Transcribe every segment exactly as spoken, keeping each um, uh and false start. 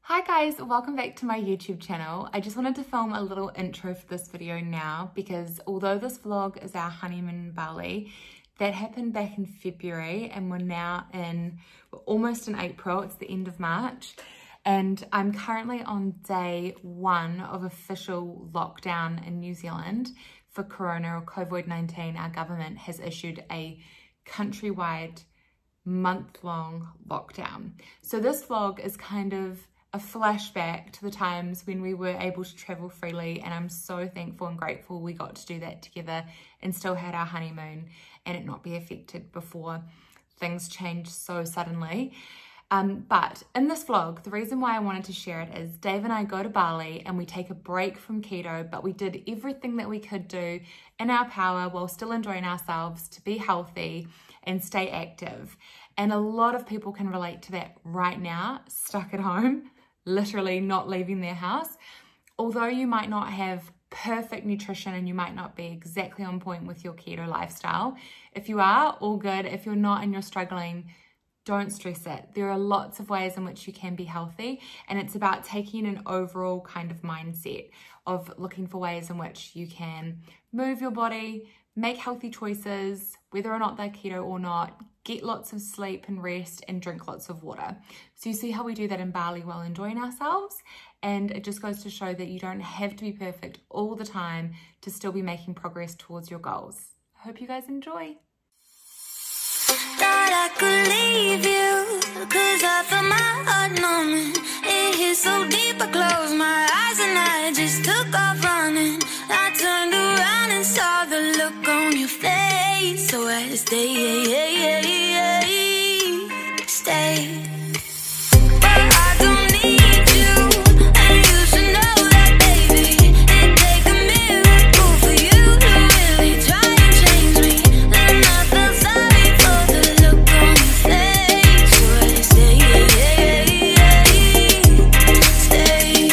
Hi guys, welcome back to my YouTube channel. I just wanted to film a little intro for this video now because although this vlog is our honeymoon in Bali, that happened back in February and we're now in, we're almost in April, it's the end of March. And I'm currently on day one of official lockdown in New Zealand for Corona or COVID nineteen. Our government has issued a countrywide month-long lockdown. So this vlog is kind of a flashback to the times when we were able to travel freely, and I'm so thankful and grateful we got to do that together and still had our honeymoon and it not be affected before things changed so suddenly. Um, but in this vlog, the reason why I wanted to share it is Dave and I go to Bali and we take a break from keto, but we did everything that we could do in our power while still enjoying ourselves to be healthy and stay active. And a lot of people can relate to that right now, stuck at home, literally not leaving their house. Although you might not have perfect nutrition and you might not be exactly on point with your keto lifestyle, if you are, all good. If you're not and you're struggling, don't stress it. There are lots of ways in which you can be healthy, and it's about taking an overall kind of mindset of looking for ways in which you can move your body, make healthy choices, whether or not they're keto or not, get lots of sleep and rest, and drink lots of water. So you see how we do that in Bali while enjoying ourselves, and it just goes to show that you don't have to be perfect all the time to still be making progress towards your goals. I hope you guys enjoy. Thought I could leave you, cause I felt my heart numbing. It hit so deep I closed my eyes and I just took off running. I turned around and saw the look on your face, so I had to stay, stay. But I don't need you, and you should know that, baby. It'd take a miracle for you to really try and change me. And I felt sorry for the look on your face, so I had to stay, stay.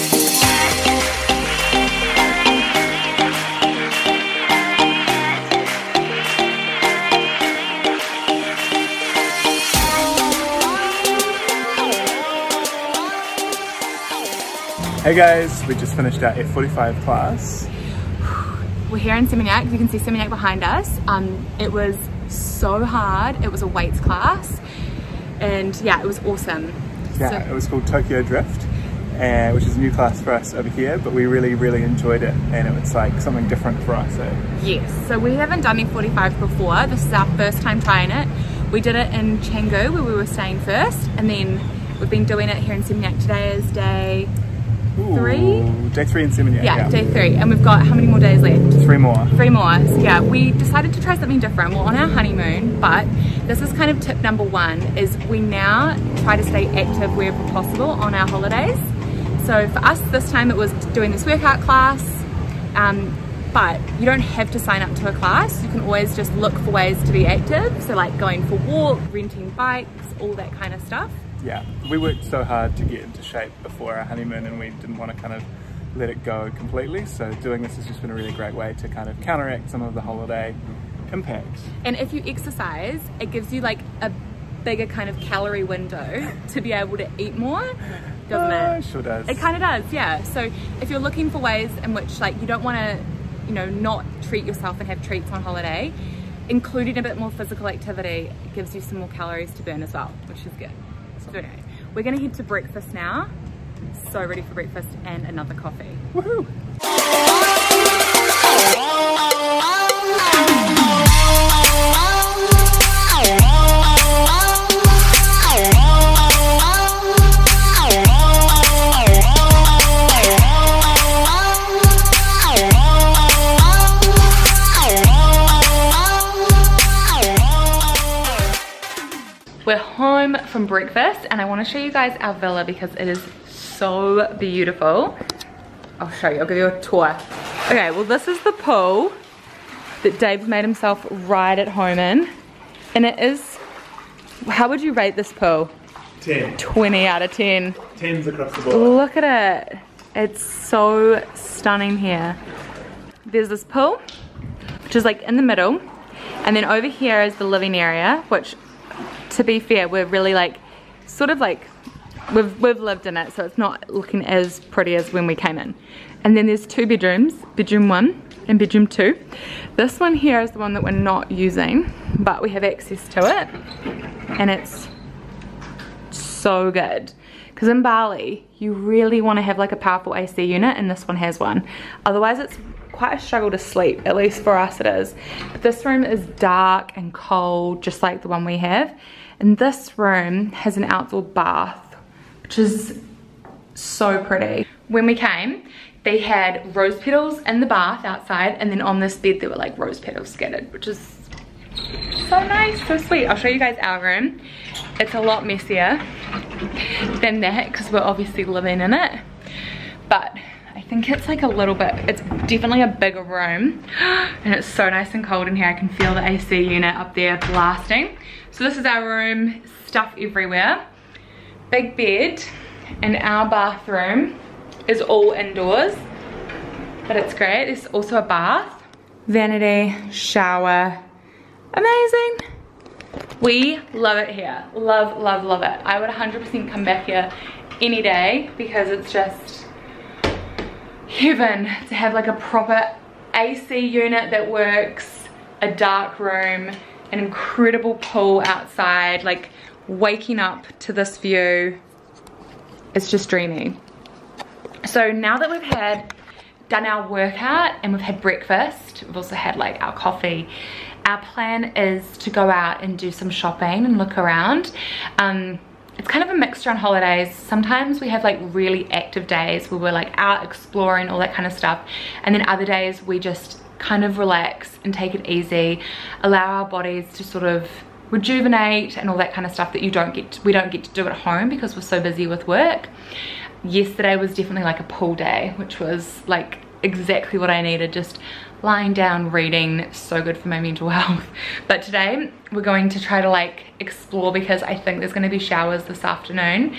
Hey guys, we just finished our F forty-five class. We're here in Seminyak. You can see Seminyak behind us. Um, it was so hard. It was a weights class, and yeah, it was awesome. Yeah, so, it was called Tokyo Drift, uh, which is a new class for us over here, but we really, really enjoyed it, and it was like something different for us. Eh? Yes, so we haven't done F forty-five before. This is our first time trying it. We did it in Canggu where we were staying first, and then we've been doing it here in Seminyak. Today is day Ooh, three? Day three in Seminyak. Yeah, yeah, day three. And we've got how many more days left? Three more. Three more. So yeah, we decided to try something different. We're on our honeymoon, but this is kind of tip number one, is we now try to stay active wherever possible on our holidays. So for us this time it was doing this workout class, um, but you don't have to sign up to a class. You can always just look for ways to be active. So like going for walks, renting bikes, all that kind of stuff. Yeah, we worked so hard to get into shape before our honeymoon and we didn't want to kind of let it go completely. So doing this has just been a really great way to kind of counteract some of the holiday impacts. And if you exercise, it gives you like a bigger kind of calorie window to be able to eat more, doesn't uh, it? It sure does. It kind of does, yeah. So if you're looking for ways in which like you don't want to, you know, not treat yourself and have treats on holiday, including a bit more physical activity gives you some more calories to burn as well, which is good. So anyway, we're gonna head to breakfast now. So ready for breakfast and another coffee. Woohoo! We're home from breakfast and I want to show you guys our villa because it is so beautiful. I'll show you, I'll give you a tour. Okay, well this is the pool that Dave made himself right at home in. And it is, how would you rate this pool? ten. twenty out of ten. Tens across the board. Look at it. It's so stunning here. There's this pool, which is like in the middle. And then over here is the living area, which to be fair, we're really like, sort of like we've, we've lived in it, so it's not looking as pretty as when we came in. And then there's two bedrooms, bedroom one and bedroom two. This one here is the one that we're not using, but we have access to it, and it's so good. Because in Bali, you really want to have like a powerful A C unit, and this one has one. Otherwise it's quite a struggle to sleep, at least for us it is. But this room is dark and cold, just like the one we have. And this room has an outdoor bath, which is so pretty. When we came, they had rose petals in the bath outside, and then on this bed there were like rose petals scattered, which is so nice, so sweet. I'll show you guys our room. It's a lot messier than that because we're obviously living in it, but I think it's like a little bit, it's definitely a bigger room, and it's so nice and cold in here. I can feel the A C unit up there blasting. So this is our room, stuff everywhere, big bed, and our bathroom is all indoors, but it's great. There's also a bath, vanity, shower, amazing. We love it here, love, love, love it. I would one hundred percent come back here any day because it's just heaven to have like a proper A C unit that works, a dark room, an incredible pool outside. Like waking up to this view, it's just dreamy. So now that we've had done our workout and we've had breakfast, we've also had like our coffee, our plan is to go out and do some shopping and look around. Um, it's kind of a mixture on holidays. Sometimes we have like really active days where we're like out exploring, all that kind of stuff, and then other days we just kind of relax and take it easy, allow our bodies to sort of rejuvenate and all that kind of stuff that you don't get to, we don't get to do at home because we're so busy with work. Yesterday was definitely like a pool day, which was like exactly what I needed, just lying down reading, so good for my mental health. But today we're going to try to like explore because I think there's going to be showers this afternoon.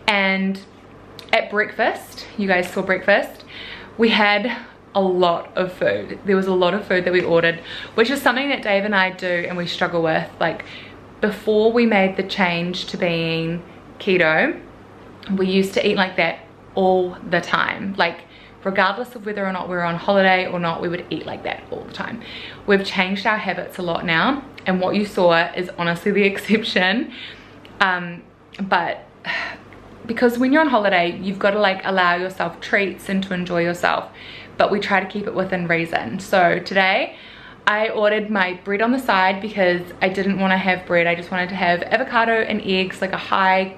And at breakfast, you guys saw breakfast, we had a lot of food. There was a lot of food that we ordered, which is something that Dave and I do and we struggle with. Like before we made the change to being keto, we used to eat like that all the time. Like regardless of whether or not we were on holiday or not, we would eat like that all the time. We've changed our habits a lot now, and what you saw is honestly the exception. Um, but because when you're on holiday, you've got to like allow yourself treats and to enjoy yourself, but we try to keep it within reason. So today I ordered my bread on the side because I didn't want to have bread. I just wanted to have avocado and eggs, like a high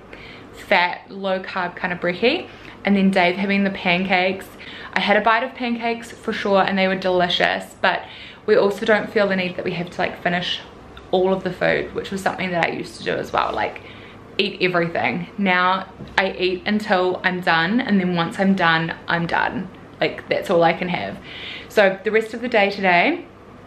fat, low carb kind of brekkie. And then Dave having the pancakes. I had a bite of pancakes for sure and they were delicious, but we also don't feel the need that we have to like finish all of the food, which was something that I used to do as well, like eat everything. Now I eat until I'm done, and then once I'm done, I'm done. Like that's all I can have. So the rest of the day today,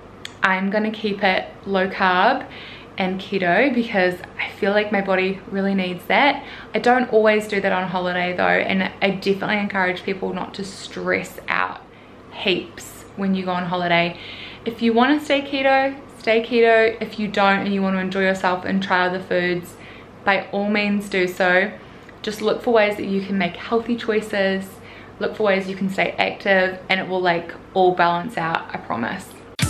I'm gonna keep it low carb and keto because I feel like my body really needs that. I don't always do that on holiday though, and I definitely encourage people not to stress out heaps when you go on holiday. If you want to stay keto, stay keto. If you don't and you want to enjoy yourself and try other foods, by all means do so. Just look for ways that you can make healthy choices, look for ways you can stay active, and it will like all balance out, I promise.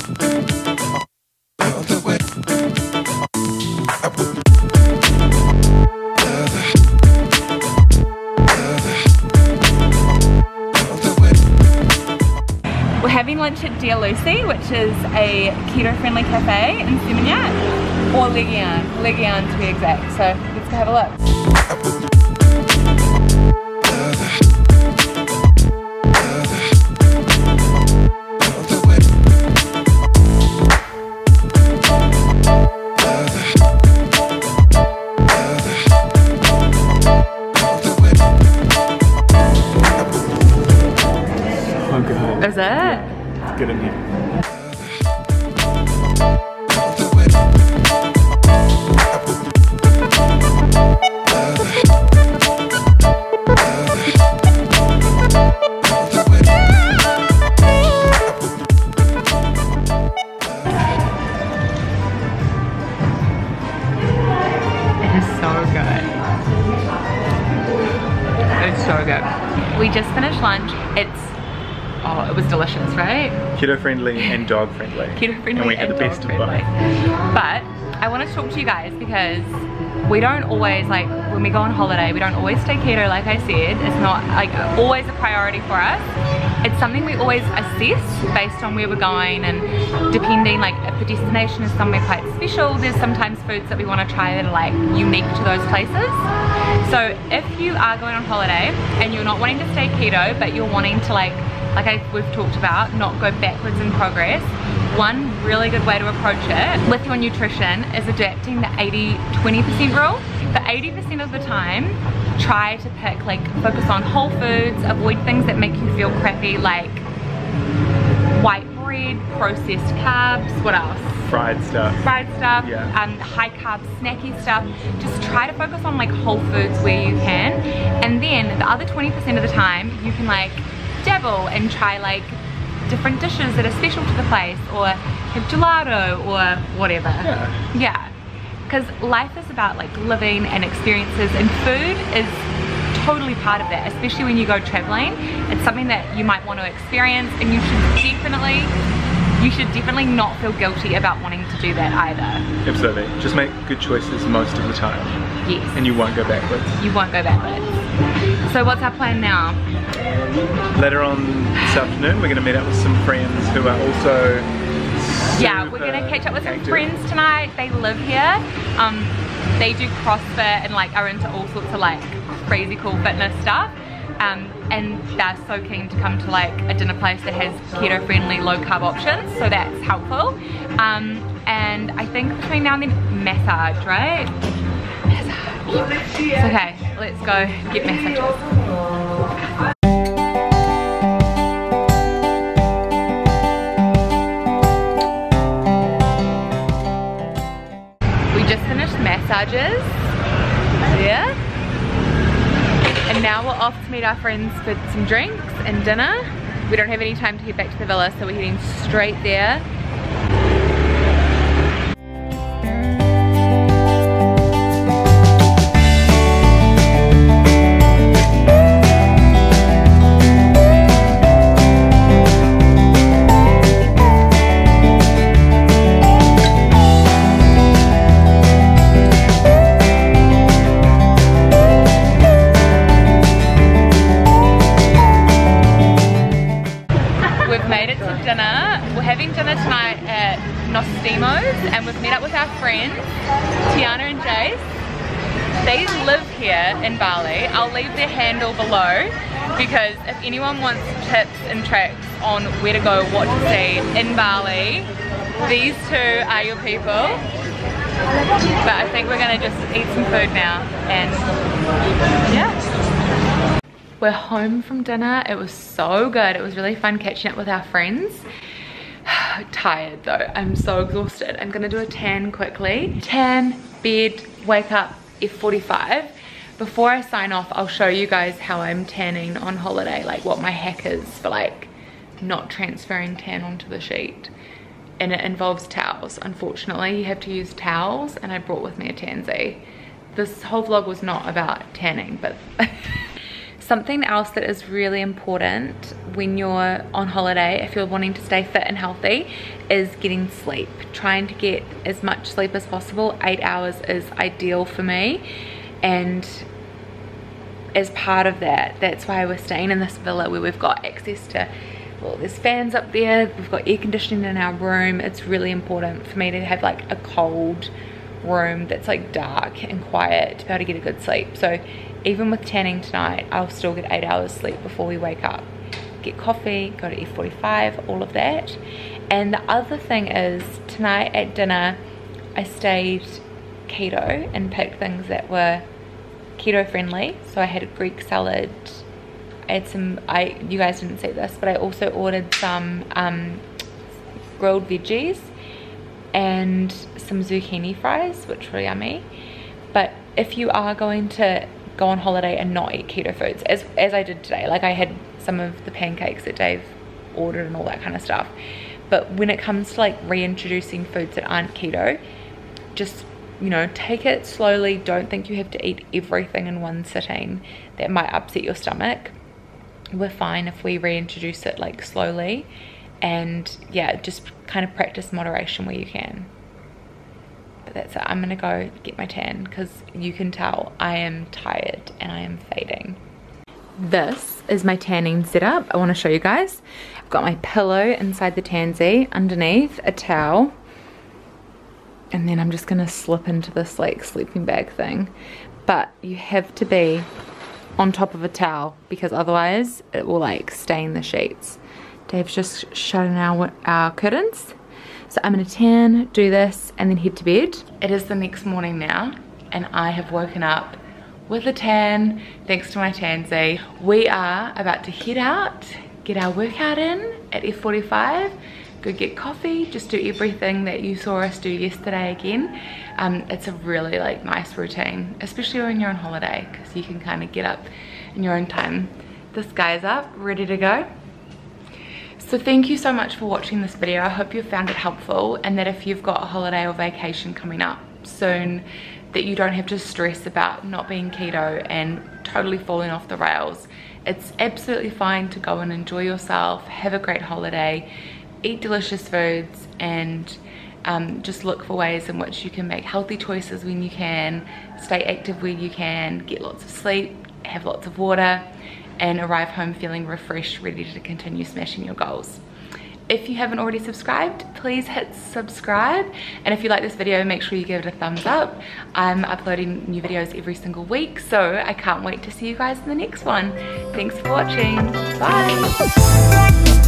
We're having lunch at Dear Lucy, which is a keto-friendly cafe in Seminyak, or Legian, Legian to be exact. So let's go have a look. Is it? It's good in here. It is so good. so good. We just finished lunch. It's, oh, it was delicious, right? Keto friendly and dog friendly. Keto friendly and we had and the best of both. But I want to talk to you guys because we don't always, like, when we go on holiday, we don't always stay keto, like I said. It's not like always a priority for us. It's something we always assess based on where we're going, and depending, like, if the destination is somewhere quite special, there's sometimes foods that we want to try that are like unique to those places. So if you are going on holiday and you're not wanting to stay keto, but you're wanting to, like, like I, we've talked about, not go backwards in progress, one really good way to approach it with your nutrition is adapting the eighty twenty percent rule. The eighty percent of the time, try to pick, like, focus on whole foods, avoid things that make you feel crappy, like white bread, processed carbs, what else? Fried stuff. Fried stuff, Yeah. um, high carb, snacky stuff. Just try to focus on, like, whole foods where you can. And then the other twenty percent of the time, you can, like, dabble and try, like, different dishes that are special to the place, or have gelato or whatever. Yeah. Yeah. Because life is about, like, living and experiences, and food is totally part of that, especially when you go traveling. It's something that you might want to experience, and you should definitely you should definitely not feel guilty about wanting to do that either. Absolutely. Just make good choices most of the time. Yes. And you won't go backwards. You won't go backwards. So what's our plan now? Later on this afternoon, we're going to meet up with some friends who are also Yeah, we're gonna catch up with some active. friends tonight. They live here. Um, they do CrossFit and, like, are into all sorts of, like, crazy cool fitness stuff. Um, and they're so keen to come to, like, a dinner place that has keto friendly low carb options, so that's helpful. Um, and I think between now and then, massage, right? Massage. Okay, let's go get massages. Massages, yeah, and now we're off to meet our friends for some drinks and dinner. We don't have any time to head back to the villa, so we're heading straight there. And we've met up with our friends, Tiana and Jace. They live here in Bali. I'll leave their handle below, because if anyone wants tips and tricks on where to go, what to see in Bali, these two are your people. But I think we're gonna just eat some food now, and yeah. We're home from dinner. It was so good. It was really fun catching up with our friends. Tired though, I'm so exhausted. I'm gonna do a tan quickly. Tan, bed, wake up, F forty-five. Before I sign off, I'll show you guys how I'm tanning on holiday, like what my hack is for, like, not transferring tan onto the sheet. And it involves towels. Unfortunately, you have to use towels, and I brought with me a tansy. This whole vlog was not about tanning, but something else that is really important when you're on holiday, if you're wanting to stay fit and healthy, is getting sleep. Trying to get as much sleep as possible. Eight hours is ideal for me, and as part of that, that's why we're staying in this villa where we've got access to, well, there's fans up there, we've got air conditioning in our room. It's really important for me to have, like, a cold room that's, like, dark and quiet to be able to get a good sleep. So even with tanning tonight, I'll still get eight hours sleep before we wake up. Get coffee, go to F forty-five, all of that. And the other thing is, tonight at dinner, I stayed keto and picked things that were keto friendly. So I had a Greek salad. I had some, I you guys didn't see this, but I also ordered some um, grilled veggies and some zucchini fries, which were yummy. But if you are going to go on holiday and not eat keto foods, as, as I did today, like I had some of the pancakes that Dave ordered and all that kind of stuff, but when it comes to, like, reintroducing foods that aren't keto, just you know, take it slowly. Don't think you have to eat everything in one sitting. That might upset your stomach. We're fine if we reintroduce it like slowly, and yeah, just kind of practice moderation where you can. But that's it. I'm gonna go get my tan because you can tell I am tired and I am fading. This is my tanning setup. I want to show you guys. I've got my pillow inside the tansy, underneath a towel, and then I'm just gonna slip into this like sleeping bag thing. But you have to be on top of a towel because otherwise it will like stain the sheets. Dave's just shutting our, our curtains. So I'm gonna tan, do this, and then head to bed. It is the next morning now, and I have woken up with a tan, thanks to my tansy. We are about to head out, get our workout in at F forty-five, go get coffee, just do everything that you saw us do yesterday again. Um, it's a really like nice routine, especially when you're on holiday, because you can kind of get up in your own time. This guy's up, ready to go. So thank you so much for watching this video. I hope you found it helpful, and that if you've got a holiday or vacation coming up soon, that you don't have to stress about not being keto and totally falling off the rails. It's absolutely fine to go and enjoy yourself, have a great holiday, eat delicious foods, and um, just look for ways in which you can make healthy choices when you can, stay active where you can, get lots of sleep, have lots of water, and arrive home feeling refreshed, ready to continue smashing your goals. If you haven't already subscribed, please hit subscribe, and if you like this video, make sure you give it a thumbs up. I'm uploading new videos every single week, so I can't wait to see you guys in the next one. Thanks for watching. Bye.